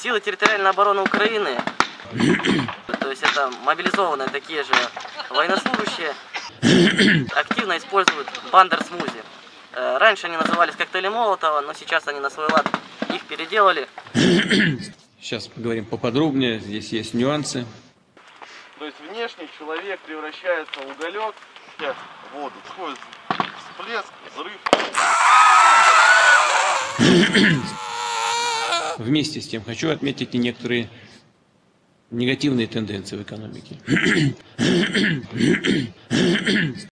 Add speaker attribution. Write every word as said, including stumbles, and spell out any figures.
Speaker 1: Силы территориальной обороны Украины, то есть это мобилизованные такие же военнослужащие, активно используют бандер-смузи. Раньше они назывались коктейли Молотова, но сейчас они на свой лад их переделали.
Speaker 2: Сейчас поговорим поподробнее, здесь есть нюансы.
Speaker 3: То есть внешне человек превращается в уголек, в воду, входит всплеск, взрыв.
Speaker 2: Вместе с тем хочу отметить и некоторые негативные тенденции в экономике.